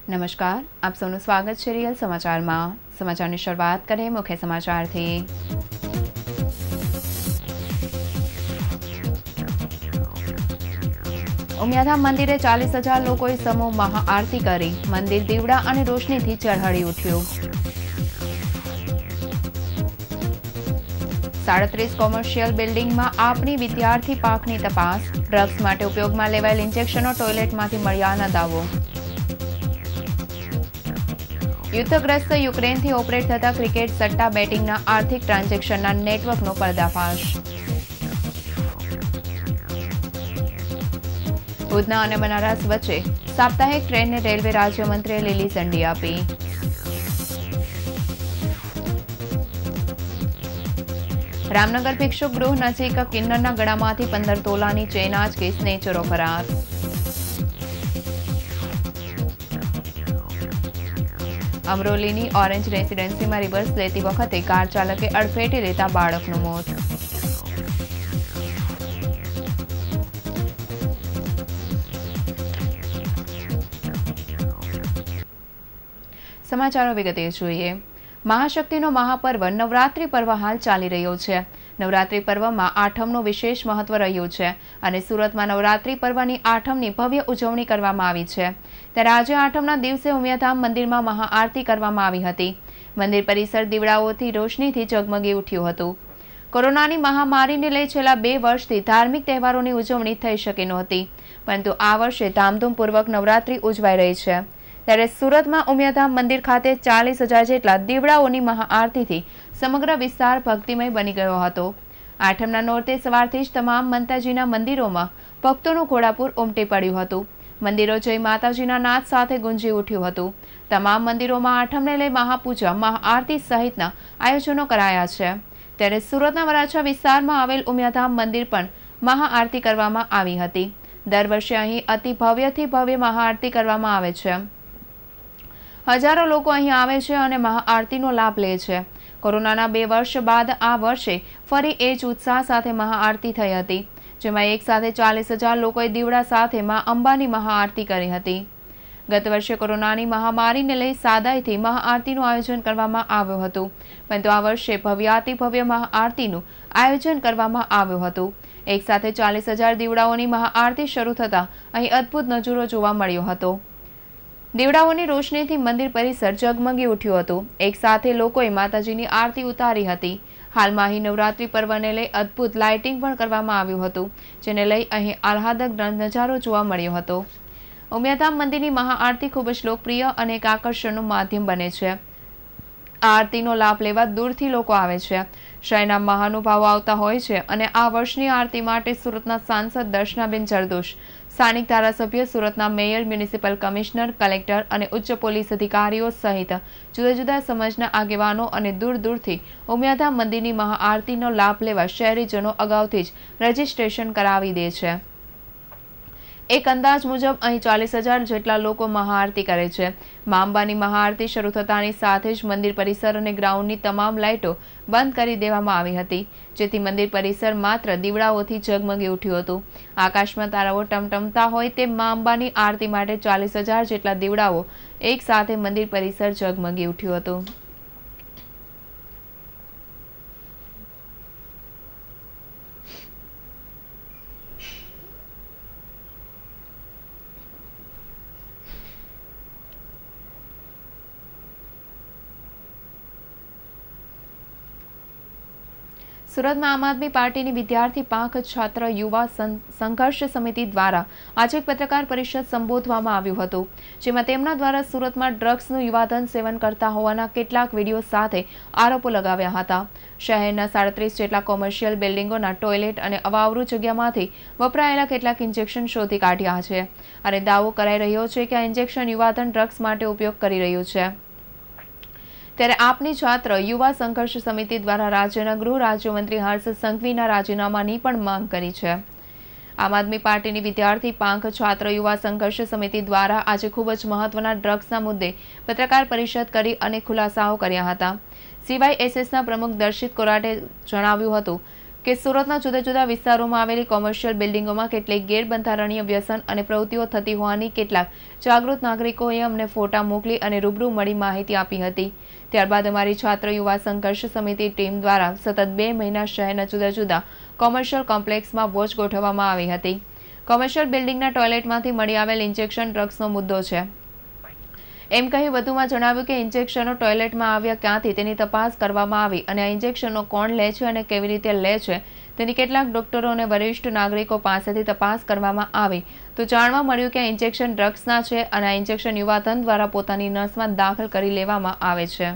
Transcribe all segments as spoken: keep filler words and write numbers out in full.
નમસ્કાર, આપ સૌનું સ્વાગત છે રિયલ સમાચારમાં। સમાચારની શરૂઆત કરીએ મુખ્ય સમાચારથી। ઉમિયાધામ મંદિરે ચાલીસ હજાર લોકોએ સમૂહ મહાઆરતી કરી। મંદિર દીવડા અને રોશનીથી ઝળહળી ઉઠ્યું। સાડત્રીસ કોમર્શિયલ બિલ્ડિંગમાં આપની વિદ્યાર્થી પાકની તપાસ। ડ્રગ્સ માટે ઉપયોગમાં લેવાયેલ ઇન્જેક્શનો ટોયલેટમાંથી મળ્યાના દાવો। યુદ્ધગ્રસ્ત યુક્રેનથી ઓપરેટ થતા ક્રિકેટ સટ્ટા બેટિંગના આર્થિક ટ્રાન્ઝેક્શનના નેટવર્કનો પર્દાફાશ। ઉધના અને બનારસ વચ્ચે સાપ્તાહિક ટ્રેનને રેલવે રાજ્યમંત્રીએ લીલી ઝંડી આપી। રામનગર ભિક્ષુક ગૃહ નજીક કિન્નરના ગળામાંથી પંદર તોલાની ચેન આંચકી સ્નેચરો ફરાર। અમરોલીની ઓરેન્જ રેસીડેન્સીમાં રિવર્સ લેતી વખતે કાર ચાલકે અડફેટે લેતા બાળકનું મોત। સમાચારો વિગતે જોઈએ। મહાશક્તિનો મહાપર્વ નવરાત્રી પર્વ હાલ ચાલી રહ્યો છે। નવરાત્રી પર્વમાં આઠમનું વિશેષ મહત્વ રહ્યું છે અને સુરતમાં નવરાત્રી પર્વની આઠમની ભવ્ય ઉજવણી કરવામાં આવી છે। ત્યારે આજે આઠમના દિવસે ઉમિયાધામ મંદિરમાં મહાઆરતી કરવામાં આવી હતી। મંદિર પરિસર દીવડાઓથી રોશનીથી ઝગમગી ઉઠ્યું હતું। કોરોનાની મહામારીને લઈ છેલ્લા બે વર્ષથી ધાર્મિક તહેવારોની ઉજવણી થઈ શકી નહોતી, પરંતુ આ વર્ષે ધામધૂમપૂર્વક નવરાત્રી ઉજવાઈ રહી છે। ત્યારે સુરતમાં ઉમિયાધામ મંદિર ખાતે ચાલીસ હજાર જેટલા દીવડાઓની મહાઆરતીથી સમગ્ર વિસ્તાર ભક્તિમય બની ગયો હતો। આઠમના નોરતે સવારથી જ તમામ માતાજીના મંદિરોમાં ભક્તોનું ઘોડાપુર ઉમટી પડ્યું હતું। મંદિરો જય માતાજીના નાદ સાથે ગુંજી ઉઠ્યું હતું। તમામ મંદિરોમાં આઠમને લઈ મહાપૂજા, મહાઆરતી સહિતના આયોજનો કરાયા છે। ત્યારે સુરતના વરાછા વિસ્તારમાં આવેલ ઉમિયાધામ મંદિર પણ મહાઆરતી કરવામાં આવી હતી। દર વર્ષે અહીં અતિ ભવ્યથી ભવ્ય મહાઆરતી કરવામાં આવે છે। હજારો લોકો અહીં આવે છે અને મહાઆરતીનો લાભ લે છે। કોરોનાના બે વર્ષ બાદ આ વર્ષે ફરી એ જ ઉત્સાહ સાથે મહાઆરતી થઈ હતી, જેમાં એક સાથે ચાલીસ હજાર લોકોએ દીવડા સાથે મા અંબાની મહાઆરતી કરી હતી। ગત વર્ષે કોરોનાની મહામારીને લઈ સાદાઈથી મહાઆરતીનું આયોજન કરવામાં આવ્યું હતું, પરંતુ આ વર્ષે ભવ્યાતિ ભવ્ય મહાઆરતીનું આયોજન કરવામાં આવ્યું હતું। એક સાથે ચાલીસ હજાર દીવડાઓની મહાઆરતી શરૂ થતાં અહીં અદ્ભુત નજારો જોવા મળ્યો હતો। દીવડાઓની રોશનીથી મંદિર પરિસર ઝગમગી ઉઠ્યું હતું। એક સાથે લોકોએ માતાજીની આરતી ઉતારી હતી। હાલમાં અહીં નવરાત્રી પર્વને લઈ અદ્ભુત લાઇટિંગ પણ કરવામાં આવ્યું હતું, જેને લઈ અહીં આહ્લાદક નજારો જોવા મળ્યો હતો। ઉમિયાધામ મંદિરની મહાઆરતી ખૂબ જ લોકપ્રિય અને એક આકર્ષણનું માધ્યમ બને છે। આ આરતીનો લાભ લેવા દૂરથી લોકો આવે છે। શહેરના મહાનુભાવો આવતા હોય છે અને આ વર્ષની આરતી માટે સુરતના સાંસદ દર્શનાબેન જરદોશ, સ્થાનિક ધારાસભ્ય, સુરતના મેયર, મ્યુનિસિપલ કમિશનર, કલેક્ટર અને ઉચ્ચ પોલીસ અધિકારીઓ સહિત જુદા જુદા સમાજના આગેવાનો અને દૂર દૂરથી ઉમિયાધામ મંદિરની મહાઆરતીનો લાભ લેવા શહેરીજનો અગાઉથી જ રજીસ્ટ્રેશન કરાવી દે છે। એક અંદાજ મુજબ અહીં ચાલીસ હજાર જેટલા લોકો મહાઆરતી કરે છે। મા અંબાની મહાઆરતી શરૂ થતાની સાથે જ મંદિર પરિસર અને ગ્રાઉન્ડની તમામ લાઇટો બંધ કરી દેવામાં આવી હતી, જેથી મંદિર પરિસર માત્ર દીવડાઓથી ઝગમગી ઉઠ્યું હતું। આકાશમાં તારાઓ ટમટમતા હોય તેમ મા અંબાની આરતી માટે ચાલીસ હજાર જેટલા દીવડાઓ એક સાથે મંદિર પરિસર ઝગમગી ઉઠ્યું હતું। સુરતમાં આમ આદમી પાર્ટીની વિદ્યાર્થી પાંખ છાત્ર યુવા સંઘર્ષ સમિતિ દ્વારા આજે એક પત્રકાર પરિષદ સંબોધવામાં આવ્યું હતું, જેમાં તેમના દ્વારા સુરતમાં ડ્રગ્સનું યુવાધન સેવન કરતા હોવાના કેટલાક વિડીયો સાથે આરોપો લગાવ્યા હતા। શહેરના સાડત્રીસ જેટલા કોમર્શિયલ બિલ્ડિંગોના ટોયલેટ અને અવાવરૂ જગ્યામાંથી વપરાયેલા કેટલાક ઇન્જેક્શન શોધી કાઢ્યા છે અને દાવો કરાઈ રહ્યો છે કે આ ઇન્જેક્શન યુવાધન ડ્રગ્સ માટે ઉપયોગ કરી રહ્યું છે। ત્યારે આપની છાત્ર યુવા સંઘર્ષ સમિતિ દ્વારા રાજ્યના ગૃહ રાજ્યમંત્રી હર્ષ સંઘવીના રાજીનામાની પણ માંગ કરી છે। આમ આદમી પાર્ટીની વિદ્યાર્થી પાંખ છાત્ર યુવા સંઘર્ષ સમિતિ દ્વારા આજે ખૂબ જ મહત્વના ડ્રગ્સના મુદ્દે પત્રકાર પરિષદ કરી અને ખુલાસાઓ કર્યા હતા। સીવાયએસએસના પ્રમુખ દર્શિત કોરાટે જણાવ્યું હતું કે સુરતના જુદા જુદા વિસ્તારોમાં આવેલી કોમર્શિયલ બિલ્ડિંગોમાં કેટલીક ગેરબંધારણીય વ્યસન અને પ્રવૃત્તિઓ થતી હોવાની કેટલાક જાગૃત નાગરિકોએ અમને ફોટા મોકલી અને રૂબરૂ મળી માહિતી આપી હતી. ત્યારબાદ અમારી છાત્ર યુવા સંઘર્ષ સમિતિ ટીમ દ્વારા સતત બે મહિના શહેરના જુદા જુદા કોમર્શિયલ કોમ્પ્લેક્સમાં વોચ ગોઠવવામાં આવી હતી. કોમર્શિયલ બિલ્ડિંગના ટોયલેટમાંથી મળી આવેલ ઇન્જેક્શન ડ્રગ્સનો મુદ્દો છે એમ કહી વધુમાં જણાવ્યું કે ઇન્જેક્શનો ટોયલેટમાં આવ્યા ક્યાંથી તેની તપાસ કરવામાં આવી અને આ ઇન્જેક્શનો કોણ લે છે અને કેવી રીતે લે છે તેની કેટલાક ડોક્ટરો અને વરિષ્ઠ નાગરિકો પાસેથી તપાસ કરવામાં આવી તો જાણવા મળ્યું કે આ ઇન્જેક્શન ડ્રગ્સના છે અને આ ઇન્જેક્શન યુવાધન દ્વારા પોતાની નસમાં દાખલ કરી લેવામાં આવે છે.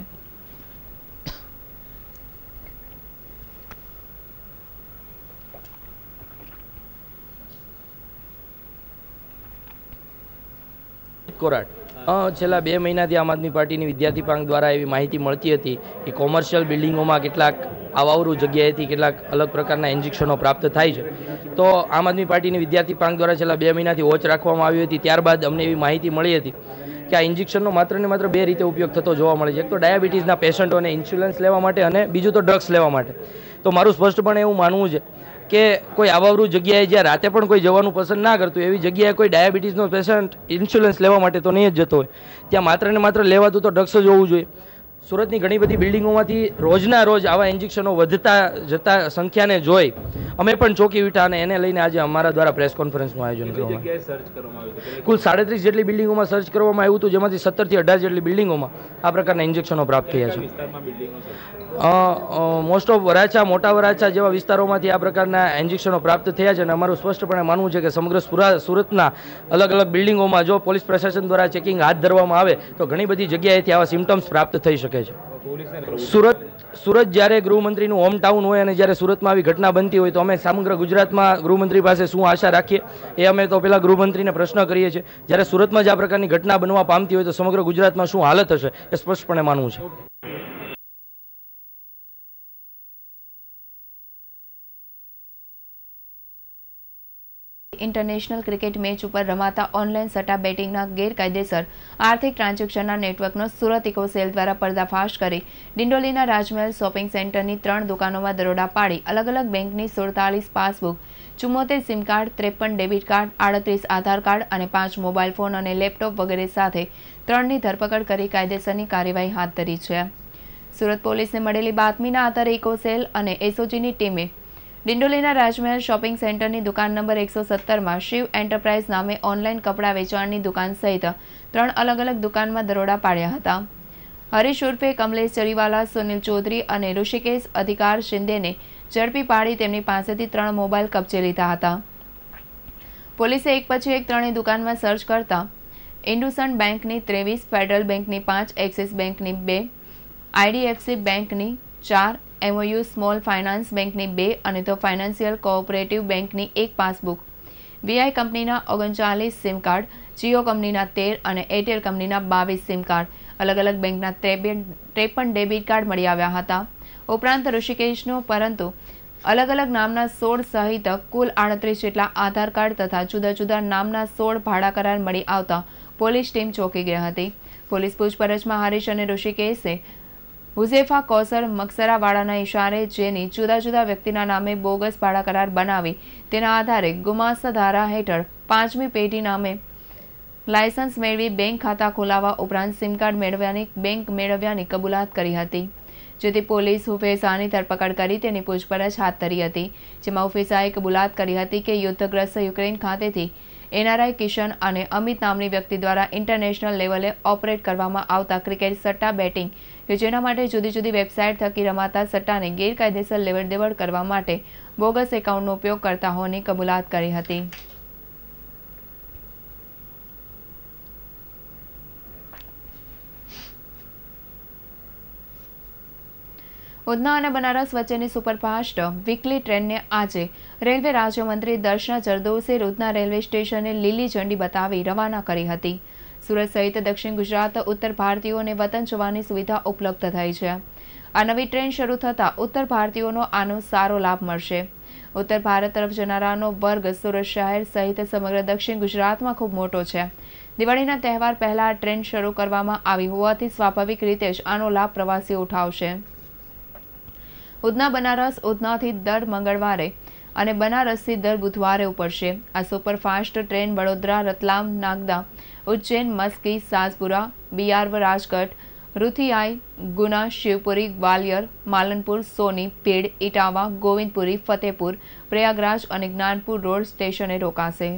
કોરાટ છેલ્લા બે મહિનાથી આમ આદમી પાર્ટીની વિદ્યાર્થી પાંખ દ્વારા એવી માહિતી મળતી હતી કે કોમર્શિયલ બિલ્ડિંગોમાં કેટલાક આવાવરૂ જગ્યાએથી કેટલાક અલગ પ્રકારના ઇન્જેક્શનો પ્રાપ્ત થાય છે. તો આમ આદમી પાર્ટીની વિદ્યાર્થી પાંખ દ્વારા છેલ્લા બે મહિનાથી વોચ રાખવામાં આવી હતી. ત્યારબાદ અમને એવી માહિતી મળી હતી કે આ ઇન્જેક્શનનો માત્ર ને માત્ર બે રીતે ઉપયોગ થતો જોવા મળે છે. એક તો ડાયાબિટીસના પેશન્ટોને ઇન્સ્યુરન્સ લેવા માટે અને બીજું તો ડ્રગ્સ લેવા માટે. તો મારું સ્પષ્ટપણે એવું માનવું છે કે કોઈ આવાવરૂ જગ્યાએ જ્યાં રાતે પણ કોઈ જવાનું પસંદ ના કરતું એવી જગ્યાએ કોઈ ડાયાબિટીસનો પેશન્ટ ઇન્સ્યોરન્સ લેવા માટે તો નહીં જ જતો હોય. ત્યાં માત્ર ને માત્ર લેવાતું તો ડ્રગ્સ જ હોવું જોઈએ. સુરતની ઘણી બધી બિલ્ડિંગોમાંથી રોજના રોજ આવા ઇન્જેક્શનો વધતા જતા સંખ્યાને જોઈ અમે પણ ચોંકી ઉઠ્યા અને એને લઈને આજે અમારા દ્વારા પ્રેસ કોન્ફરન્સનું આયોજન કરવામાં આવ્યું. કુલ સાડત્રીસ જેટલી બિલ્ડિંગોમાં સર્ચ કરવામાં આવ્યું હતું, જેમાંથી સત્તરથી અઢાર જેટલી બિલ્ડિંગોમાં આ પ્રકારના ઇન્જેક્શનો પ્રાપ્ત થયા છે. મોસ્ટ ઓફ વરાછા, મોટા વરાછા જેવા વિસ્તારોમાંથી આ પ્રકારના ઇન્જેક્શનો પ્રાપ્ત થયા છે અને અમારું સ્પષ્ટપણે માનવું છે કે સમગ્ર સુરતના અલગ અલગ બિલ્ડિંગોમાં જો પોલીસ પ્રશાસન દ્વારા ચેકિંગ હાથ ધરવામાં આવે તો ઘણી બધી જગ્યાએથી આવા સિમ્ટમ્સ પ્રાપ્ત થઈ શકે છે. સુરત સુરત જ્યારે ગૃહમંત્રીનું હોમ ટાઉન હોય અને જ્યારે સુરતમાં આવી ઘટના બનતી હોય તો અમે સમગ્ર ગુજરાતમાં ગૃહમંત્રી પાસે શું આશા રાખીએ એ અમે તો પહેલાં ગૃહમંત્રીને પ્રશ્ન કરીએ છીએ. જ્યારે સુરતમાં જ આ પ્રકારની ઘટના બનવા પામતી હોય તો સમગ્ર ગુજરાતમાં શું હાલત હશે એ સ્પષ્ટપણે માનવું છે. ઇન્ટરનેશનલ ક્રિકેટ મેચ ઉપર રમાતા ઓનલાઈન સટ્ટા બેટિંગના ગેરકાયદેસર આર્થિક ટ્રાન્ઝેક્શનના નેટવર્કનો સુરત ઇકોસેલ દ્વારા પર્દાફાશ કરી ડિંડોલીના રાજમહેલ શોપિંગ સેન્ટરની ત્રણ દુકાનોમાં દરોડા પાડી અલગ અલગ બેંકની સુડતાલીસ પાસબુક, ચુમ્મોતેર સિમ કાર્ડ, ત્રેપન ડેબિટ કાર્ડ, આડત્રીસ આધાર કાર્ડ અને પાંચ મોબાઈલ ફોન અને લેપટોપ વગેરે સાથે ત્રણની ધરપકડ કરી કાયદેસરની કાર્યવાહી હાથ ધરી છે. સુરત પોલીસને મળેલી બાતમીના આધારે ઇકોસેલ અને એસઓજીની ટીમે ડિંડોલીના રાજમહેલ શોપિંગ સેન્ટરની દુકાન નંબર એકસો સત્તરમાં શિવ એન્ટરપ્રાઇઝ નામે ઓનલાઈન કપડાં વેચાણની દુકાન સહિત ત્રણ અલગ અલગ દુકાનમાં દરોડા પાડ્યા હતા. હરીશ ઉર્ફે કમલેશ ચરીવાલા, સુનિલ ચૌધરી અને ઋષિકેશ અધિકાર શિંદેને ઝડપી પાડી તેમની પાસેથી ત્રણ મોબાઈલ કબજે લીધા હતા. પોલીસે એક પછી એક ત્રણેય દુકાનમાં સર્ચ કરતા ઇન્ડુસન્ડ બેંકની ત્રેવીસ, ફેડરલ બેંકની પાંચ, એક્સિસ બેંકની બે, આઈડીએફસી બેંકની ચાર, એમઓયુ સ્મોલ ફાઇનાન્સ બેંકની બે અને તો ફાઇનાન્શિયલ કોઓપરેટિવ બેંકની એક પાસબુક, વીઆઈ કંપનીના ઓગણચાલીસ સિમ કાર્ડ, જીઓ કંપનીના તેર અને એરટેલ કંપનીના બાવીસ સિમ કાર્ડ, અલગ અલગ બેંકના ત્રેપન ડેબિટ કાર્ડ મળી આવ્યા હતા. ઉપરાંત ઋષિકેશનો પરંતુ અલગ અલગ નામના સોળ સહિત કુલ આડત્રીસ જેટલા આધાર કાર્ડ તથા જુદા જુદા નામના સોળ ભાડા કરાર મળી આવતા પોલીસ ટીમ ચોંકી ગઈ હતી. પોલીસ પૂછપરછમાં હરીશ અને ઋષિકેશે હુઝેફા કોસર મકસરાવાડાના ઇશારે જેની જુદા જુદા વ્યક્તિના નામે બોગસ ભાડા કરાર બનાવી તેના આધારે ગુમાસ્તા ધારા હેઠળ પાંચમી પેઢી નામે લાયસન્સ મેળવી બેંક ખાતા ખોલાવવા ઉપરાંત સિમ કાર્ડ મેળવ્યાની બેંક મેળવ્યાની કબૂલાત કરી હતી. જેથી પોલીસ હુફેઝાની ધરપકડ કરી તેની પૂછપરછ હાથ ધરી હતી, જેમાં હુફેઝાએ કબૂલાત કરી હતી કે યુદ્ધગ્રસ્ત યુક્રેન ખાતેથી એનઆરઆઈ કિશન અને અમિત નામની વ્યક્તિ દ્વારા ઇન્ટરનેશનલ લેવલે ઓપરેટ કરવામાં આવતા ક્રિકેટ સટ્ટા બેટિંગ કે જેના માટે જુદી જુદી વેબસાઇટ થકી રમાતા સટ્ટાને ગેરકાયદેસર લેવડ દેવડ કરવા માટે બોગસ એકાઉન્ટનો ઉપયોગ કરતા હોવાની કબૂલાત કરી હતી. ઉધના અને બનારસ વચ્ચેની સુપરફાસ્ટ વીકલી ટ્રેનને આજે રેલવે રાજ્યમંત્રી દર્શના જરદોશે ઉધના રેલવે સ્ટેશને લીલી ઝંડી બતાવી રવાના કરી હતી. સુરત સહિત દક્ષિણ ગુજરાત ઉત્તર ભારતીયોને વતન જવાની સુવિધા ઉપલબ્ધ થઈ છે. આ નવી ટ્રેન શરૂ થતાં ઉત્તર ભારતીયોનો આનો સારો લાભ મળશે. ઉત્તર ભારત તરફ જનારાનો વર્ગ સુરત શહેર સહિત સમગ્ર દક્ષિણ ગુજરાતમાં ખૂબ મોટો છે. દિવાળીના તહેવાર પહેલા આ ટ્રેન શરૂ કરવામાં આવી હોવાથી સ્વાભાવિક રીતે જ આનો લાભ પ્રવાસીઓ ઉઠાવશે. ઉધના બનારસ ઉધનાથી દર મંગળવારે અને બનારસથી દર બુધવારે ઉપડશે। આ સુપરફાસ્ટ ટ્રેન વડોદરા, રતલામ, નાગદા, ઉજ્જૈન, મસ્કી, સાસપુરા, બિયારવ, રાજગઢ, रुथियाई, गुना, शिवपुरी, ग्वालियर, मालनपुर, सोनी, पेड़, इटावा, गोविंदपुरी, फतेहपुर, प्रयागराज और ज्ञानपुर रोड स्टेशने रोकाशे।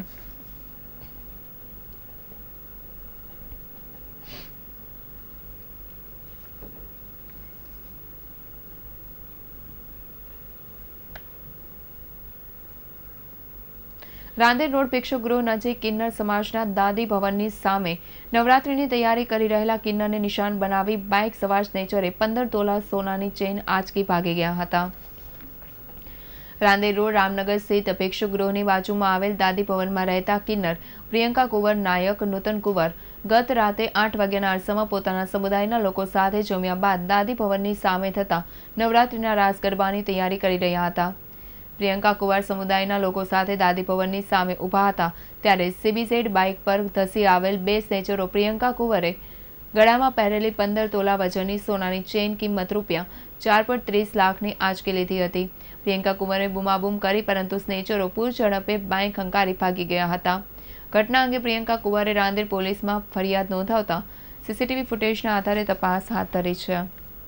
रांदेर रोड प्रेक्षकगृह नजीक किन्नर समाजना दादी भवननी सामे नवरात्रिनी तैयारी करी रहेला किन्नरने निशान बनावी बाइक सवार स्नेचरे पंदर तोला सोनानी चेन आंचकी भागी गया हता। रांदेर रोड रामनगर स्थित प्रेक्षकगृहनी बाजुमां आवेल दादी भवनमां रहेता किन्नर प्रियंका कुंवर नायक नूतन कुंवर गत राते आठ वाग्याना अरसामां पोताना समुदायना लोको साथे जम्या बाद दादी भवननी सामे थता नवरात्रिना रास गरबानी तैयारी करी रह्या हता। प्रियंका कुंवर समुदायना लोको साथे दादी भवननी सामे उभा हता त्यारे सीबीजेड बाइक पर धसी आवेल बे स्नेचरो प्रियंका कुंवरे गळामां पहेरेली पंदर तोला वजननी सोनानी चेन किंमत रूपिया चार पॉइंट तीस लाखनी आंचकी लीधी हती। प्रियंका कुंवरे बूमाबूम करी परंतु स्नेचरो पूर झड़पे बाइक हंकारी भागी गया हता। घटना अंगे प्रियंका कुंवरे रांदेर पोलीसमां फरियाद नोंधावता सीसीटीवी फूटेजना आधारे तपास हाथ धरी छे।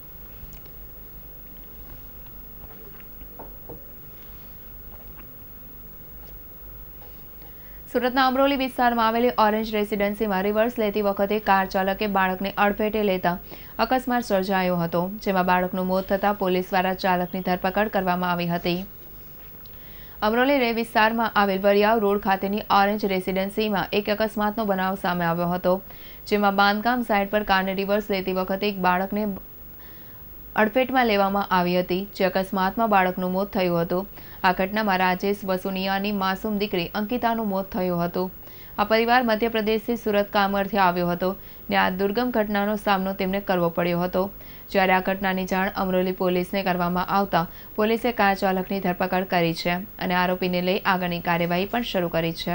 सूरतना अमरोली विस्तारमां आवेली ऑरेंज रेसिडेन्सीमां रिवर्स लेती वखते कार चालके बाळकने अडफेटे लेता अकस्मात सर्जायो हतो, जेमां बाळकनुं मोत थता पोलीस द्वारा चालकनी धरपकड करवामां आवी हती। अमरोली रे विस्तारमां आवेल वरियाव रोड खातेनी ऑरेंज रेसिडेन्सीमां एक अकस्मातनो बनाव सामे આવ્યો હતો, જેમાં બાંધકામ સાઇટ પર કારને રિવર્સ લેતી વખતે એક બાળકને અડફેટમાં લેવામાં આવી હતી, જે અકસ્માતમાં બાળકનું મોત થયું હતું। આ ઘટનામાં રાજેશ વસુનિયાની માસૂમ દીકરી અંકિતાનું મોત થયું હતું। આ પરિવાર મધ્યપ્રદેશથી સુરત કામ અર્થે આવ્યો હતો ને આ દુર્ગમ ઘટનાનો સામનો તેમને કરવો પડ્યો હતો। જ્યારે આ ઘટનાની જાણ અમરોલી પોલીસને કરવામાં આવતા પોલીસે કાર ચાલકની ધરપકડ કરી છે અને આરોપીને લઈ આગળની કાર્યવાહી પણ શરૂ કરી છે।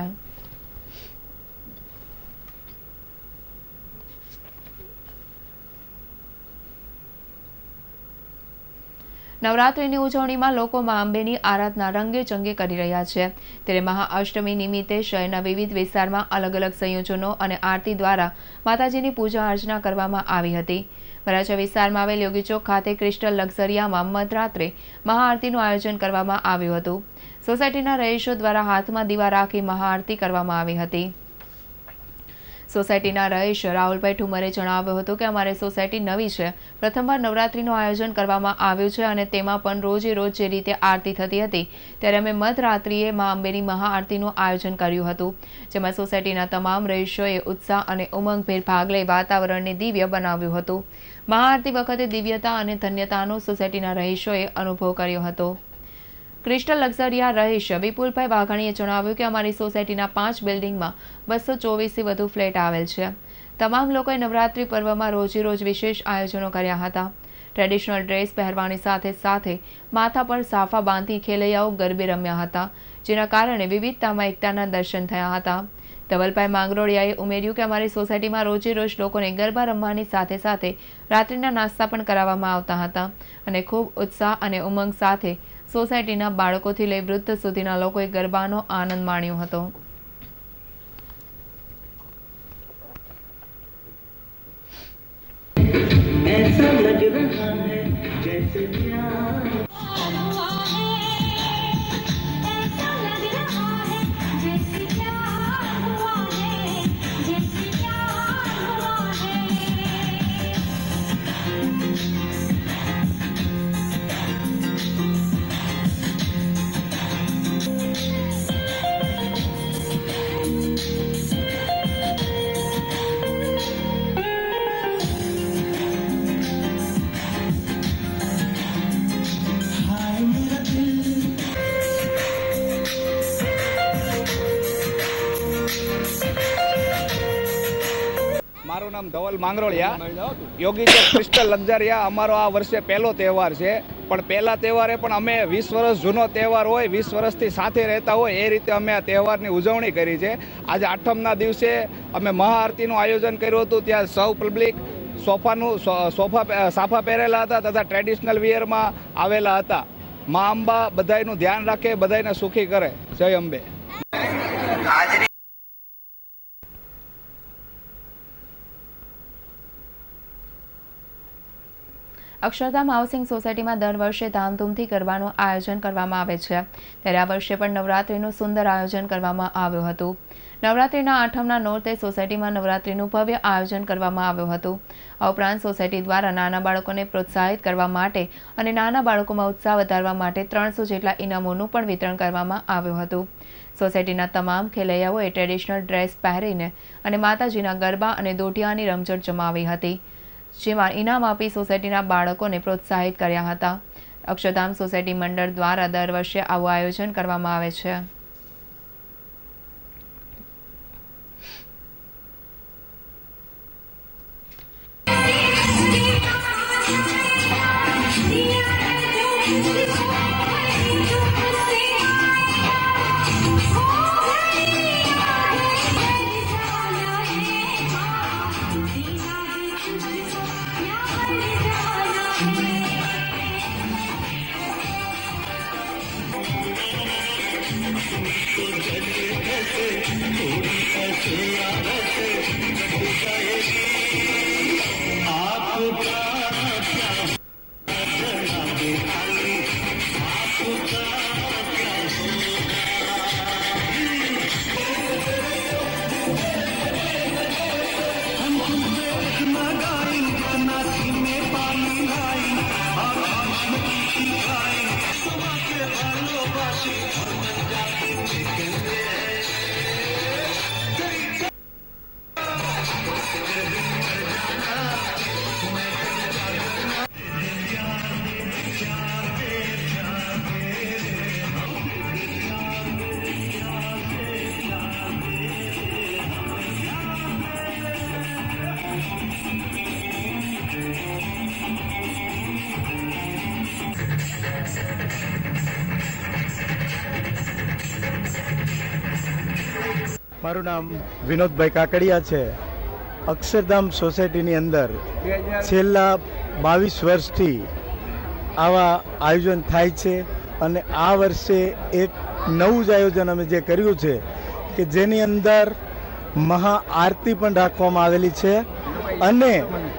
नवरात्रिनी उजवणीमां लोको मां अंबेनी आराधना रंगे चंगे करी रह्या छे, त्यारे महाअष्टमी निमित्ते शहेरना विविध विस्तारमां अलग अलग संयोजनो अने आरती द्वारा माताजीनी पूजा अर्चना करवामां आवी हती। वराछा विस्तारमां आवेल योगी चौक खाते क्रिस्टल लक्ઝરિયામાં મધરાત્રે महाआरतीनुं आयोजन करवामां આવ્યું હતું। सोसायटीना रहीशो द्वारा हाथमां दीवा राखी महाआरती करवामां आवी हती। सोसायटीना रहीश राहुलभाई ठुमरे जणाव्युं हतुं के अमारी सोसायटी नवी छे, प्रथमवार नवरात्रिनुं आयोजन करवामां आव्युं छे अने तेमां पण रोजे रोज जे रीते आरती थती हती त्यारे अमे मधरात्रिए मां अंबेनी महाआरतीनुं आयोजन कर्युं हतुं, जेमां सोसायटीना तमाम रहीशोए उत्साह अने उमंगभेर भाग लई वातावरणने दिव्य बनाव्युं हतुं। महाआरती वखते दिव्यता अने धन्यतानो सोसायटीना रहीशोए अनुभव कर्यो हतो। क्रिस्टल लक्ઝરિયા रहीश विपुलभाई वाघाणीए जणाव्युं के अमारी सोसायटीना पांच बिल्डिंगमां बसो चौवीस थी वधु फ्लेट आवेल छे। तमाम लोकोए नवरात्रि पर्वमां रोजे रोज विशेष आयोजनों कर्या हता। ट्रेडिशनल ड्रेस पहेरवानी साथे साथे माथा पर साफा बांधी खेलैयाओ गरबे रम्या हता, जेना कारणे विविधतामां एकताना दर्शन थया हता। धवलभाई માંગરોળિયાએ ઉમેર્યું કે અમારી સોસાયટીમાં રોજે રોજ લોકોને ગરબા રમવાની સાથે સાથે રાત્રિના નાસ્તા પણ કરાવવામાં આવતા હતા અને ખૂબ ઉત્સાહ અને ઉમંગ સાથે સોસાયટીના બાળકોથી લઈ વૃદ્ધ સુધીના લોકોએ ગરબાનો આનંદ માણ્યો હતો। ऐसा लग रहा है जैसे प्यार हुआ है, ऐसा लग रहा है जैसे प्यार हुआ है, जैसे प्यार हुआ है। મારું નામ ધવલ માંગરોળિયા, યોગી ચોક ક્રિસ્ટલ લક્ઝરિયા અમારો આ વર્ષે પહેલો તહેવાર છે, પણ પહેલા તહેવારે પણ અમે વીસ વર્ષ જૂનો તહેવાર હોય, વીસ વર્ષથી સાથે રહેતા હોય એ રીતે અમે આ તહેવારની ઉજવણી કરી છે। આજે આઠમના દિવસે અમે મહાઆરતીનું આયોજન કર્યું હતું, ત્યાં સૌ પબ્લિક સોફાનું સોફા સાફા પહેરેલા હતા તથા ટ્રેડિશનલ વિયરમાં આવેલા હતા। મા અંબા બધાયનું ધ્યાન રાખે, બધાયને સુખી કરે। જય અંબે। અક્ષરધામ હાઉસિંગ સોસાયટીમાં દર વર્ષે ધામધૂમથી ગરબાનું આયોજન કરવામાં આવે છે, ત્યારે આ વર્ષે પણ નવરાત્રિનું સુંદર આયોજન કરવામાં આવ્યું હતું। નવરાત્રિના આઠમના નોરતે સોસાયટીમાં નવરાત્રિનું ભવ્ય આયોજન કરવામાં આવ્યું હતું। આ ઉપરાંત સોસાયટી દ્વારા નાના બાળકોને પ્રોત્સાહિત કરવા માટે અને નાના બાળકોમાં ઉત્સાહ વધારવા માટે ત્રણસો જેટલા ઇનામોનું પણ વિતરણ કરવામાં આવ્યું હતું। સોસાયટીના તમામ ખેલૈયાઓએ ટ્રેડિશનલ ડ્રેસ પહેરીને અને માતાજીના ગરબા અને દોઢિયાની રમઝટ જમાવી હતી, જેમાં ઇનામ આપી સોસાયટીના બાળકોને પ્રોત્સાહિત કર્યા હતા। અક્ષરધામ સોસાયટી મંડળ દ્વારા દર વર્ષે આવું આયોજન કરવામાં આવે છે। મારું નામ વિનોદભાઈ કાકડિયા છે। અક્ષરધામ સોસાયટીની અંદર છેલ્લા બાવીસ વર્ષથી આવા આયોજન થાય છે અને આ વર્ષે એક નવું જ આયોજન અમે જે કર્યું છે કે જેની અંદર મહાઆરતી પણ રાખવામાં આવેલી છે અને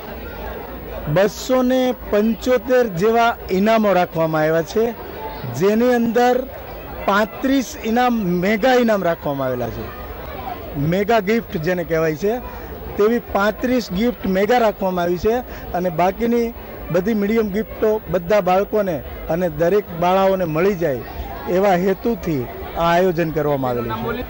બસો ને પંચોતેર જેવા ઇનામો રાખવામાં આવ્યા છે, જેની અંદર પાંત્રીસ ઇનામ મેગા ઇનામ રાખવામાં આવેલા છે। મેગા ગિફ્ટ જેને કહેવાય છે તેવી પાંત્રીસ ગિફ્ટ મેગા રાખવામાં આવી છે અને બાકીની બધી મીડિયમ ગિફ્ટો બધા બાળકોને અને દરેક બાળાઓને મળી જાય એવા હેતુથી આ આયોજન કરવામાં આવેલું છે।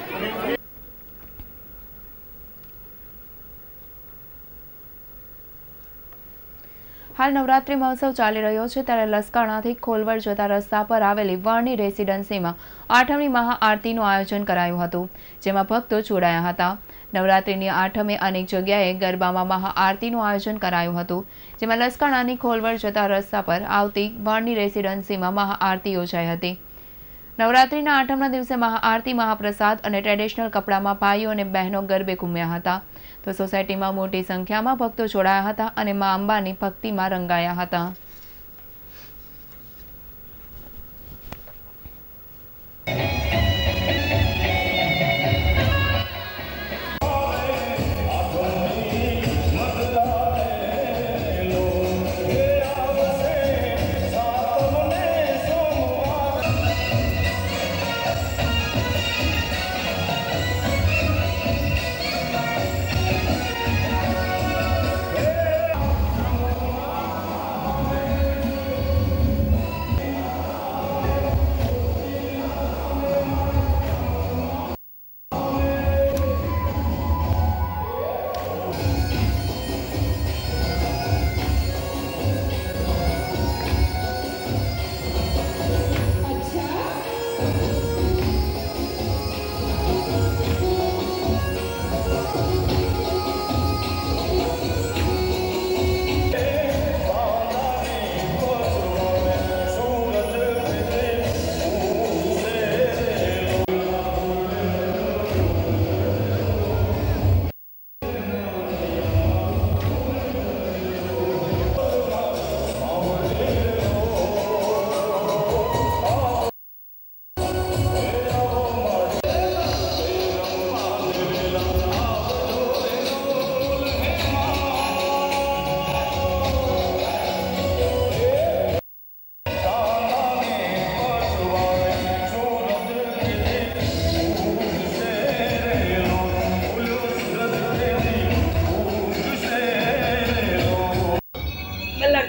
હાલ નવરાત્રી મહોત્સવ ચાલી રહ્યો છે, ત્યારે લસકાણાથી ખોલવડ જતા રસ્તા પર આવેલી વર્ણી રેસિડેન્સીમાં આઠમની મહાઆરતીનું આયોજન કરાયું હતું, જેમાં ભક્તો જોડાયા હતા। નવરાત્રીની આઠમે અનેક જગ્યાએ ગરબામાં મહાઆરતીનું આયોજન કરાયું હતું, જેમાં લસકાણાની ખોલવડ જતા રસ્તા પર આવતી વર્ણી રેસિડેન્સીમાં મહાઆરતી યોજાઈ હતી। નવરાત્રીના આઠમના દિવસે મહાઆરતી, મહાપ્રસાદ અને ટ્રેડિશનલ કપડામાં ભાઈઓ અને બહેનો ગરબે ઘૂમ્યા હતા, તો સોસાયટીમાં મોટી સંખ્યામાં ભક્તો જોડાયા હતા અને મા અંબાની ભક્તિમાં રંગાયા હતા।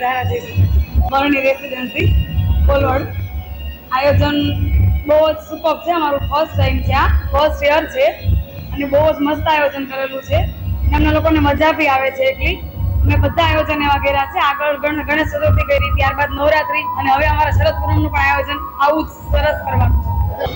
વધારા જઈશું. બરણી રેસિડેન્સી કોલવડ. આયોજન બહુ જ સુપર છે. અમારું ફર્સ્ટ ટાઈમ છે, આ ફર્સ્ટ યર છે અને બહુ જ મસ્ત આયોજન કરેલું છે. એમના લોકોને મજા બી આવે છે એટલી. અમે બધા આયોજન એવા કર્યા છે. આગળ ગણેશ ચતુર્થી કરી, ત્યારબાદ નવરાત્રી અને હવે અમારા શરદ પૂનમનું પણ આયોજન આવું જ સરસ કરવાનું છે.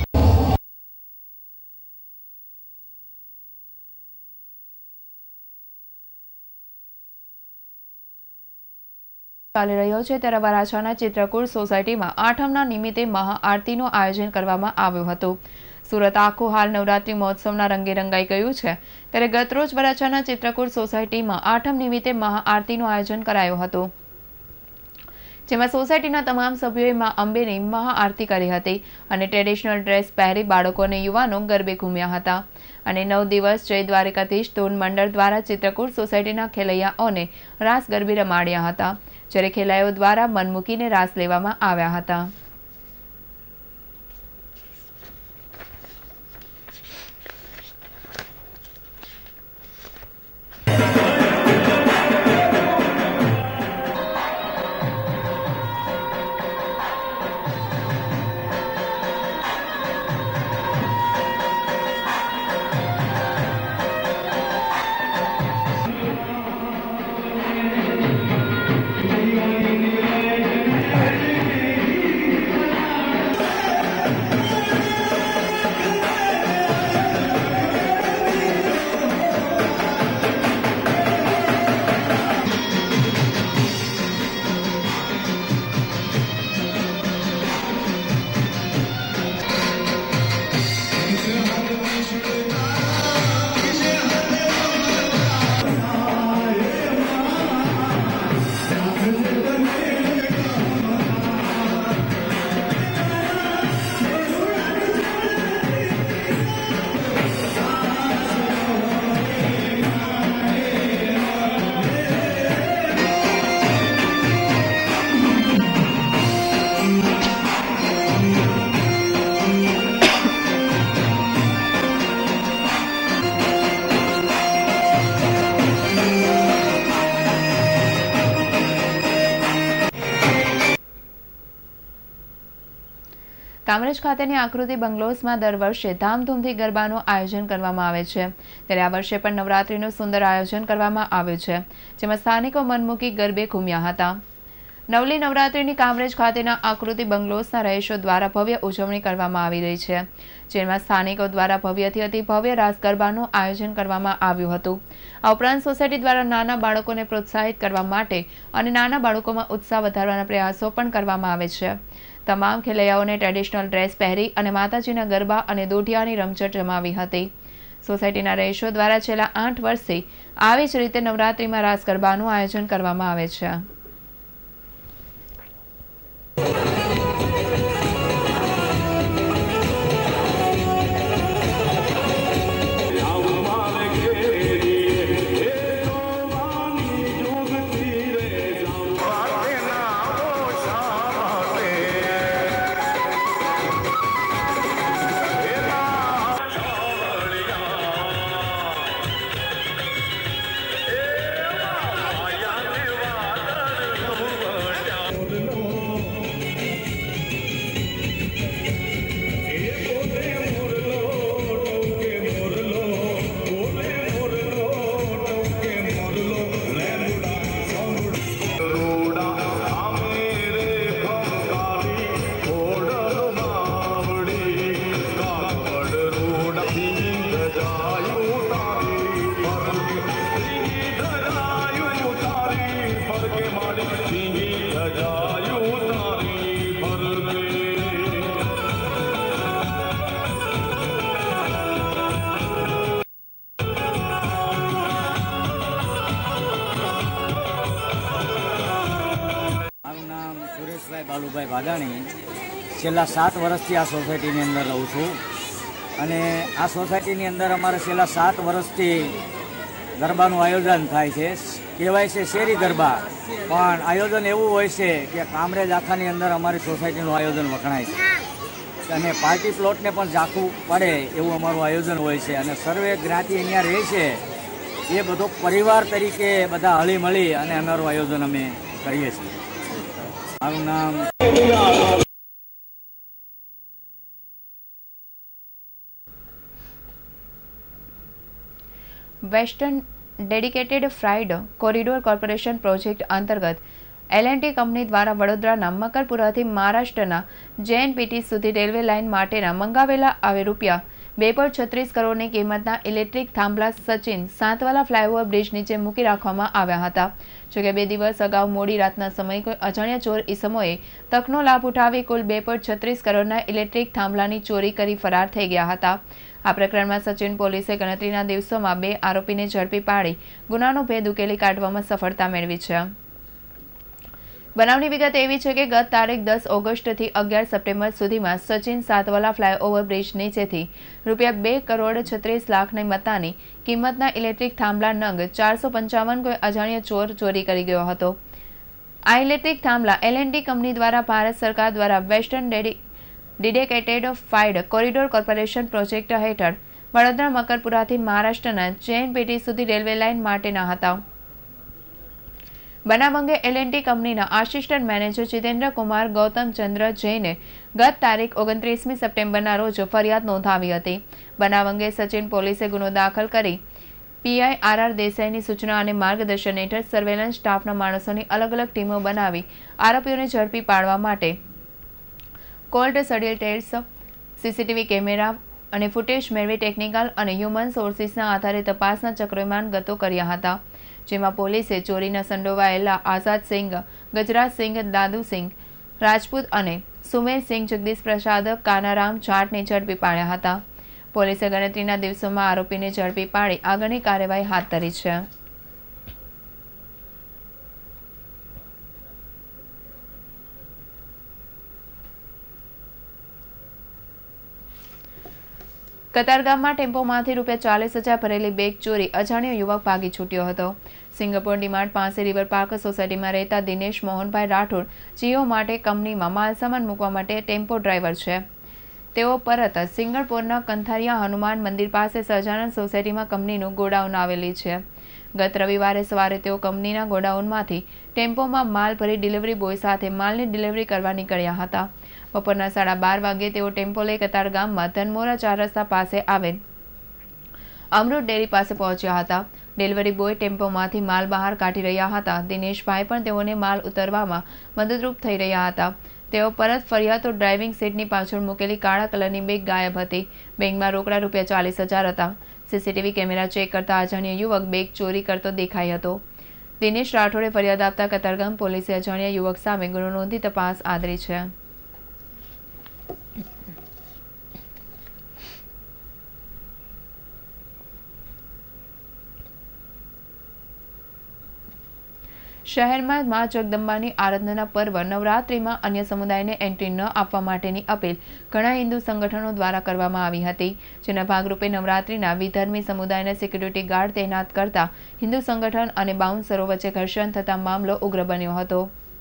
ચાલી રહ્યો છે ત્યારે વરાછાના ચિત્રકૂટ સોસાયટીમાં આઠમના નિમિત્તે મહાઆરતીનું આયોજન કરવામાં આવ્યું હતું. સુરત આખું હાલ નવરાત્રી મહોત્સવના રંગે રંગાઈ ગયું છે ત્યારે ગતરોજ વરાછાના ચિત્રકૂટ સોસાયટીમાં આઠમ નિમિત્તે મહાઆરતીનું આયોજન કરાયું હતું, જેમાં સોસાયટીના તમામ સભ્યોએ મા અંબેની મહાઆરતી કરી હતી અને ટ્રેડિશનલ ડ્રેસ પહેરી બાળકો અને યુવાનો ગરબે ઘૂમ્યા હતા. અને નવ દિવસ જય દ્વારકાધીશ ધૂન મંડળ દ્વારા ચિત્રકૂટ સોસાયટીના ખેલૈયાઓને રાસ ગરબે રમાડ્યા હતા, જ્યારે ખેલૈયાઓ દ્વારા મન મૂકીને રાસ લેવામાં આવ્યા હતા. કામરેજ ખાતેની આકૃતિ બંગલોઝમાં દર વર્ષે ધામધૂમથી ગરબાનું આયોજન કરવામાં આવે છે, ત્યારે આ વર્ષે પણ નવરાત્રીનું સુંદર આયોજન કરવામાં આવ્યું છે, જેમાં સ્થાનિકો મનમૂકી ગરબે ઘૂમ્યા હતા. નવલી નવરાત્રીની કામરેજ ખાતેના આકૃતિ બંગલોઝના રહીશો દ્વારા ભવ્ય ઉજવણી કરવામાં આવી રહી છે, જેમાં સ્થાનિકો દ્વારા ભવ્યથી અતિ ભવ્ય રાસ ગરબાનું આયોજન કરવામાં આવ્યું હતું. આ ઉપરાંત સોસાયટી દ્વારા નાના બાળકોને પ્રોત્સાહિત કરવા માટે અને નાના બાળકોમાં ઉત્સાહ વધારવાના પ્રયાસો પણ કરવામાં આવે છે. તમામ ખેલૈયાઓને ટ્રેડિશનલ ડ્રેસ પહેરી અને માતાજીના ગરબા અને દોઢિયાની રમઝટ જમાવી હતી. સોસાયટીના રહીશો દ્વારા છેલ્લા આઠ વર્ષથી આવી જ રીતે નવરાત્રીમાં રાસ ગરબાનું આયોજન કરવામાં આવે છે. બાલુભાઈ ભાદાણી છેલ્લા સાત વર્ષથી આ સોસાયટીની અંદર રહું છું અને આ સોસાયટીની અંદર અમારે છેલ્લા સાત વર્ષથી ગરબાનું આયોજન થાય છે. કહેવાય છે શેરી ગરબા, પણ આયોજન એવું હોય છે કે કામરેજ આખાની અંદર અમારી સોસાયટીનું આયોજન વખણાય છે અને પાર્ટી પ્લોટને પણ ઝાંખું પડે એવું અમારું આયોજન હોય છે. અને સર્વે જ્ઞાતિ અહીંયા રહે છે એ બધો પરિવાર તરીકે બધા હળી મળી અને અમારું આયોજન અમે કરીએ છીએ. મારું નામ Western Dedicated Freight Corridor Corporation project અંતર્ગત એલ એન્ડ ટી કંપની દ્વારા વડોદરાના મકરપુરાથી મહારાષ્ટ્રના જેએનપીટી સુધી રેલવે લાઇન માટેના મંગાવેલા આવે રૂપિયા બે પોઈન્ટ છત્રીસ કરોડની કિંમતના ઇલેક્ટ્રિક થાંભલા સચિન સાતવાલા ફ્લાયઓવર બ્રિજ નીચે મૂકી રાખવામાં આવ્યા હતા. જોકે બે દિવસ અગાઉ મોડી રાતના સમયે કોઈ અજાણ્યા ચોર ઇસમોએ તકનો લાભ ઉઠાવી કુલ બે પોઈન્ટ છત્રીસ કરોડના ઇલેક્ટ્રિક થાંભલાની ચોરી કરી ફરાર થઈ ગયા હતા. આ પ્રકરણમાં સચિન પોલીસે ગણતરીના દિવસોમાં બે આરોપીને ઝડપી પાડી ગુનાનો ભેદ ઉકેલી કાઢવામાં સફળતા મેળવી છે. બનાવની વિગત એવી છે કે ગત તારીખ દસ ઓગસ્ટથી અગિયાર સપ્ટેમ્બર સુધીમાં સચિન સાતવાલા ફ્લાયઓવર બ્રિજ નીચેથી રૂપિયા બે કરોડ છત્રીસ લાખની મત્તાની કિંમતના ઇલેક્ટ્રિક થાંભલા નંગ ચારસો પંચાવન કોઈ અજાણ્યો ચોર ચોરી કરી ગયો હતો. આ ઇલેક્ટ્રિક થાંભલા એલ એન્ડ ટી કંપની દ્વારા ભારત સરકાર દ્વારા Western Dedicated Freight Corridor Corporation project હેઠળ વડોદરા મકરપુરાથી મહારાષ્ટ્રના જેએનપીટી સુધી રેલવે લાઇન માટેના હતા. બનાવ અંગે એલ એન્ડ ટી કંપનીના આસિસ્ટન્ટ મેનેજર જીતેન્દ્ર કુમાર ગૌતમ ચંદ્ર જૈને ગત તારીખ ઓગણત્રીસમી સપ્ટેમ્બરના રોજ ફરિયાદ નોંધાવી હતી. બનાવ અંગે સચિન પોલીસે ગુનો દાખલ કરી પીઆઈ આર આર દેસાઈની સૂચના અને માર્ગદર્શન હેઠળ સર્વેલન્સ સ્ટાફના માણસોની અલગ અલગ ટીમો બનાવી આરોપીઓને ઝડપી પાડવા માટે કોલ્ડ શેડ્યુલ ટેલ્સ, સીસીટીવી કેમેરા અને ફૂટેજ મેળવી ટેકનિકલ અને હ્યુમન સોર્સિસના આધારે તપાસના ચક્રવ્યૂહ ગતો કર્યા હતા. જેમાં પોલીસે ચોરીના સંડોવાયેલા આઝાદસિંહ, ગજરાજસિંહ, દાદુસિંહ રાજપૂત અને સુમેરસિંહ જગદીશ પ્રસાદ કાનારામ જાટને ઝડપી પાડ્યા હતા. પોલીસે ગણતરીના દિવસોમાં આરોપીને ઝડપી પાડી આગળની કાર્યવાહી હાથ ધરી છે. કતારગામમાં ટેમ્પોમાંથી રૂપિયા ચાલીસ હજાર ભરેલી બેગ ચોરી અજાણ્યો યુવક ભાગી છૂટ્યો હતો. સિંગાપોર ડીમાર્ટ પાસે રિવર પાર્ક સોસાયટીમાં રહેતા દિનેશ મોહનભાઈ રાઠોડ જીઓ માટે કંપનીમાં માલસામાન મૂકવા માટે ટેમ્પો ડ્રાઈવર છે. તેઓ પરત સિંગણપોરના કંથારિયા હનુમાન મંદિર પાસે સહજાનંદ સોસાયટીમાં કંપનીનું ગોડાઉન આવેલી છે. ગત રવિવારે સવારે તેઓ કંપનીના ગોડાઉનમાંથી ટેમ્પોમાં માલ ભરી ડિલિવરી બોય સાથે માલની ડિલિવરી કરવા નીકળ્યા હતા. બપોરના સાડા બાર વાગે તેઓ ટેમ્પો લઈ કતારગામમાં ધનમોરા ચાર રસ્તા પાસે આવેલ અમૃત ડેરી પાસે પહોંચ્યા હતા. ડિલિવરી બોય ટેમ્પોમાંથી માલ બહાર કાઢી રહ્યા હતા. દિનેશભાઈ પણ તેઓને માલ ઉતરવામાં મદદરૂપ થઈ રહ્યા હતા. તેઓ પરત ફર્યા તો ડ્રાઇવિંગ સીટની પાછળ મૂકેલી કાળા કલરની બેગ ગાયબ હતી. બેગમાં રોકડા રૂપિયા ચાલીસ હજાર હતા. સીસીટીવી કેમેરા ચેક કરતા અજાણ્યો યુવક બેગ ચોરી કરતો દેખાઈ હતો. દિનેશ રાઠોડે ફરિયાદ આપતા કતારગામ પોલીસે અજાણ્યા યુવક સામે ગુનો નોંધી તપાસ આદરી છે. શહેરમાં મા જગદંબાની આરાધનાના પર્વ નવરાત્રિમાં અન્ય સમુદાયને એન્ટ્રી ન આપવા માટેની અપીલ ઘણા હિન્દુ સંગઠનો દ્વારા કરવામાં આવી હતી. જેના ભાગરૂપે નવરાત્રિના વિધર્મી સમુદાયને સિક્યુરિટી ગાર્ડ તૈનાત કરતા હિન્દુ સંગઠન અને બાઉન્સરો વચ્ચે ઘર્ષણ થતા મામલો ઉગ્ર બન્યો હતો.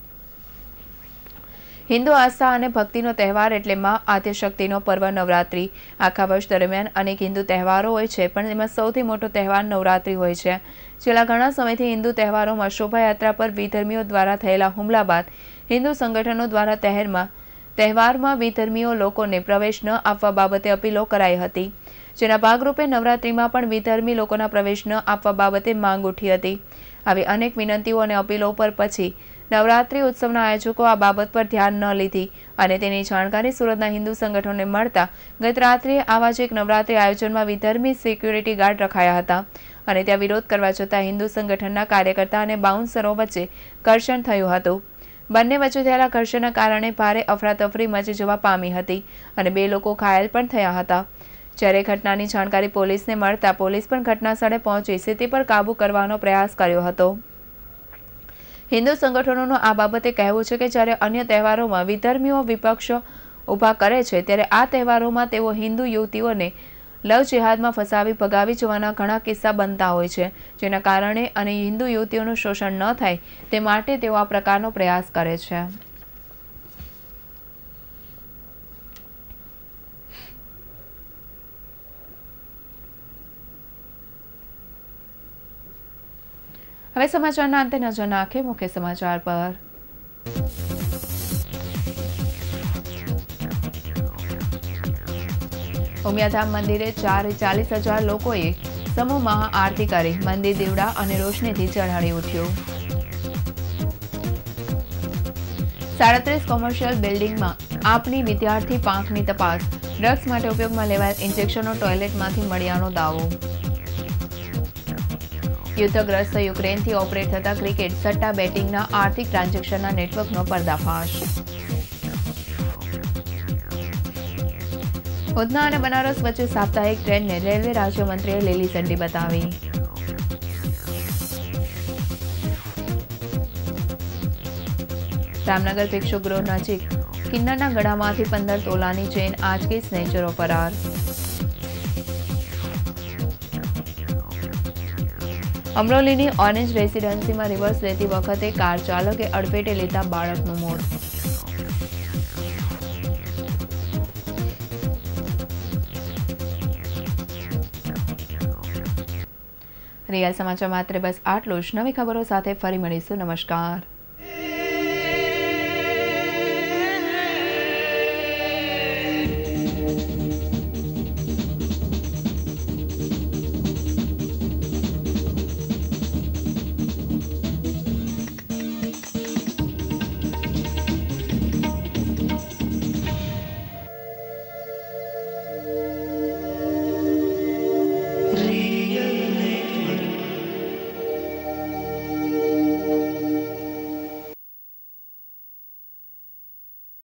હિન્દુ આસ્થા અને ભક્તિનો તહેવાર એટલે માં આદ્યશક્તિનો પર્વ નવરાત્રિ. આખા વર્ષ દરમિયાન અનેક હિન્દુ તહેવારો હોય છે, પણ તેમાં સૌથી મોટો તહેવાર નવરાત્રિ હોય છે. છેલ્લા ઘણા સમયથી હિન્દુ તહેવારોમાં શોભાયાત્રા પર વિધર્મીઓ દ્વારા થયેલા હુમલા બાદ હિન્દુ સંગઠનો દ્વારા તહેરમાં તહેવારમાં વિધર્મીઓ લોકોને પ્રવેશ ન આપવા બાબતે અપીલો કરાઈ હતી. જેના ભાગરૂપે નવરાત્રિમાં પણ વિધર્મી લોકોના પ્રવેશ ન આપવા બાબતે માંગ ઉઠી હતી. આવી અનેક વિનંતીઓ અને અપીલો પર પછી નવરાત્રિ ઉત્સવના આયોજકો આ બાબત પર ધ્યાન ન લીધી અને તેની જાણકારી સુરતના હિન્દુ સંગઠનોને મળતા ગત રાત્રે આવા જ એક નવરાત્રિ આયોજનમાં વિધર્મી સિક્યુરિટી ગાર્ડ રખાયા હતા અને ત્યાં વિરોધ કરવા જતાં હિન્દુ સંગઠનના કાર્યકર્તા અને બાઉન્સરો વચ્ચે ઘર્ષણ થયું હતું. બંને વચ્ચે થયેલા ઘર્ષણના કારણે ભારે અફરાતફરી મચી જવા પામી હતી અને બે લોકો ઘાયલ પણ થયા હતા. જ્યારે ઘટનાની જાણકારી પોલીસને મળતા પોલીસ પણ ઘટના સ્થળે પહોંચી સ્થિતિ પર કાબૂ કરવાનો પ્રયાસ કર્યો હતો. હિન્દુ સંગઠનોનું આ બાબતે કહેવું છે કે જ્યારે અન્ય તહેવારોમાં વિધર્મીઓ વિપક્ષો ઊભા કરે છે, ત્યારે આ તહેવારોમાં તેઓ હિન્દુ યુવતીઓને લવ જેહાદમાં ફસાવી ભગાવી જવાના ઘણા કિસ્સા બનતા હોય છે, જેના કારણે અને હિન્દુ યુવતીઓનું શોષણ ન થાય તે માટે તેઓ આ પ્રકારનો પ્રયાસ કરે છે. હવે સમાચારના અંતે નજર નાખે મુખ્ય સમાચાર પર। ઉમિયાધામ મંદિરે ચાર ચાલીસ હજાર લોકોએ સમૂહ મહાઆરતી કરી મંદિર દીવડા અને રોશનીથી ચઢાડી ઉઠ્યું। સાડત્રીસ કોમર્શિયલ બિલ્ડિંગમાં આપની વિદ્યાર્થી પાંખની તપાસ, ડ્રગ્સ માટે ઉપયોગમાં લેવાયેલ ઇન્જેક્શનો ટોયલેટમાંથી મળ્યાનો દાવો। યુદ્ધગ્રસ્ત યુક્રેનથી ઓપરેટ થતા ક્રિકેટ સટ્ટા બેટિંગના આર્થિક ટ્રાન્ઝેક્શનના નેટવર્કનો પર્દાફાશ। ઉધના અને બનારસ વચ્ચે સાપ્તાહિક ટ્રેનને રેલવે રાજ્યમંત્રીએ લીલી ઝંડી બતાવી। રામનગર ભિક્ષુગૃહ નજીક કિન્નરના ગળામાંથી પંદર તોલાની ચેન આંચકી સ્નેચરો ફરાર। અમરોલીની ઓરેન્જ રેસિડેન્સીમાં રિવર્સ લેતી વખતે કાર ચાલકે અડફેટે લેતા બાળકનું મોત। રિયલ સમાચાર માત્ર બસ આટલું જ। નવી ખબરો સાથે ફરી મળીશું। નમસ્કાર। Real